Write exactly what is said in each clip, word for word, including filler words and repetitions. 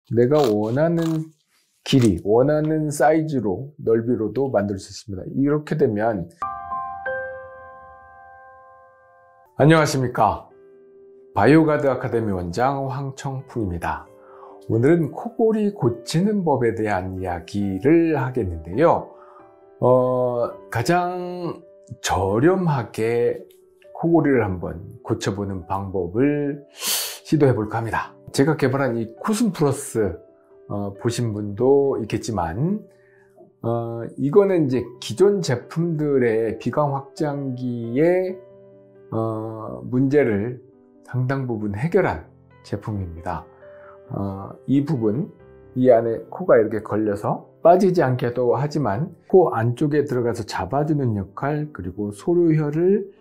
내가 원하는 길이, 원하는 사이즈로, 넓이로도 만들 수 있습니다. 이렇게 되면 안녕하십니까, 바이오가드 아카데미 원장 황청풍입니다. 오늘은 코골이 고치는 법에 대한 이야기를 하겠는데요. 어, 가장 저렴하게 코골이를 한번 고쳐보는 방법을 시도해 볼까 합니다. 제가 개발한 이 쿠슨 플러스 어, 보신 분도 있겠지만 어, 이거는 이제 기존 제품들의 비강 확장기의 어, 문제를 상당 부분 해결한 제품입니다. 어, 이 부분, 이 안에 코가 이렇게 걸려서 빠지지 않게도 하지만 코 안쪽에 들어가서 잡아주는 역할, 그리고 소료혈을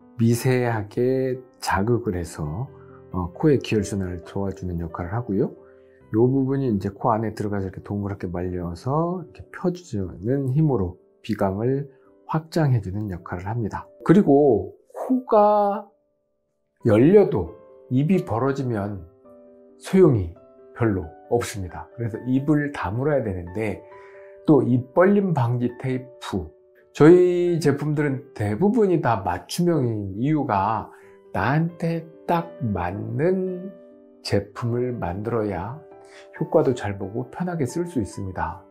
미세하게 자극을 해서 어, 코의 기혈순환을 도와주는 역할을 하고요. 이 부분이 이제 코 안에 들어가서 이렇게 동그랗게 말려서 이렇게 펴주는 힘으로 비강을 확장해주는 역할을 합니다. 그리고 코가 열려도 입이 벌어지면 소용이 별로 없습니다. 그래서 입을 다물어야 되는데, 또 입 벌림 방지 테이프, 저희 제품들은 대부분이 다 맞춤형인 이유가 나한테 딱 맞는 제품을 만들어야 효과도 잘 보고 편하게 쓸 수 있습니다.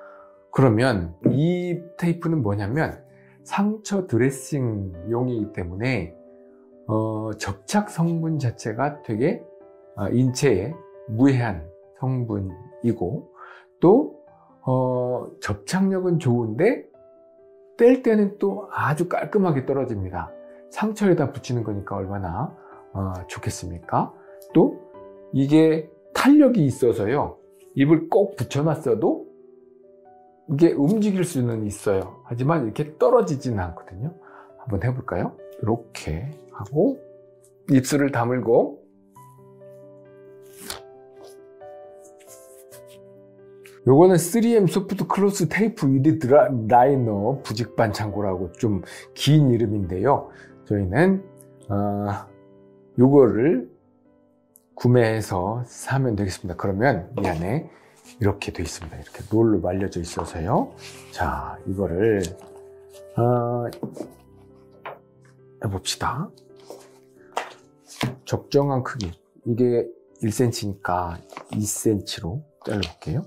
그러면 이 테이프는 뭐냐면 상처 드레싱용이기 때문에 어, 접착 성분 자체가 되게 어, 인체에 무해한 성분이고, 또 어, 접착력은 좋은데 뗄 때는 또 아주 깔끔하게 떨어집니다. 상처에다 붙이는 거니까 얼마나 어, 좋겠습니까? 또 이게 탄력이 있어서요, 입을 꼭 붙여놨어도 이게 움직일 수는 있어요. 하지만 이렇게 떨어지지는 않거든요. 한번 해볼까요? 이렇게 하고 입술을 다물고, 요거는 쓰리엠 소프트 클로스 테이프 위드 라이너 부직반 창고라고 좀 긴 이름인데요. 저희는 어, 요거를 구매해서 사면 되겠습니다. 그러면 이 안에 이렇게 되어 있습니다. 이렇게 롤로 말려져 있어서요. 자, 이거를 어, 해봅시다. 적정한 크기, 이게 일 센티미터니까 이 센티미터로 잘라볼게요.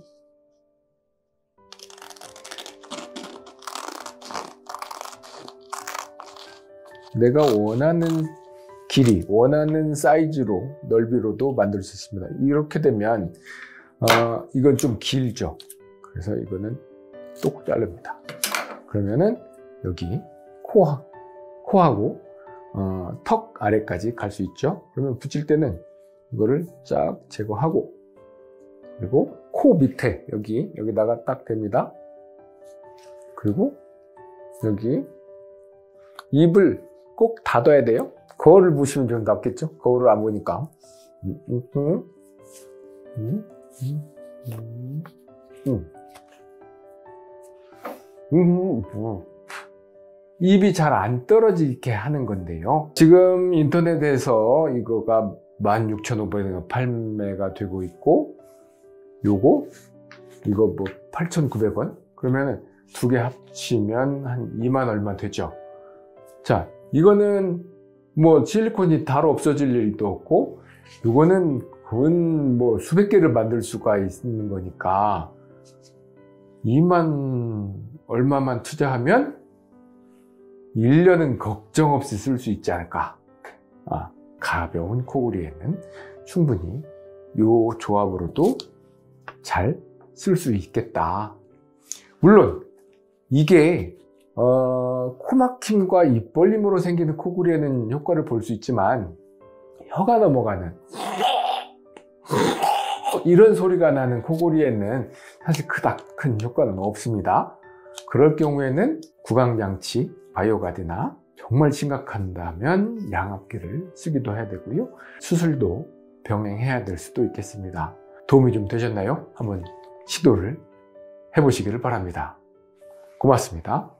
내가 원하는 길이, 원하는 사이즈로, 넓이로도 만들 수 있습니다. 이렇게 되면 어, 이건 좀 길죠. 그래서 이거는 똑 자릅니다. 그러면은 여기 코, 코하고 어, 턱 아래까지 갈 수 있죠. 그러면 붙일 때는 이거를 쫙 제거하고, 그리고 코 밑에 여기 여기다가 딱 댑니다. 그리고 여기 입을 꼭 닫아야 돼요. 거울을 보시면 좀 낫겠죠? 거울을 안 보니까. 음, 음, 음, 음, 음, 음. 음, 음. 입이 잘 안 떨어지게 하는 건데요. 지금 인터넷에서 이거가 만 육천오백 원 판매가 되고 있고, 요거 이거 뭐 팔천구백 원? 그러면은 두 개 합치면 한 이만 얼마 되죠. 자, 이거는 뭐 실리콘이 다로 없어질 일도 없고, 이거는 근 뭐 수백 개를 만들 수가 있는 거니까 이만 얼마만 투자하면 일 년은 걱정 없이 쓸 수 있지 않을까. 아, 가벼운 코골이에는 충분히 이 조합으로도 잘 쓸 수 있겠다. 물론 이게 어, 코막힘과 입 벌림으로 생기는 코골이에는 효과를 볼 수 있지만, 혀가 넘어가는 이런 소리가 나는 코골이에는 사실 그닥 큰 효과는 없습니다. 그럴 경우에는 구강장치, 바이오가드나 정말 심각한다면 양압기를 쓰기도 해야 되고요. 수술도 병행해야 될 수도 있겠습니다. 도움이 좀 되셨나요? 한번 시도를 해보시기를 바랍니다. 고맙습니다.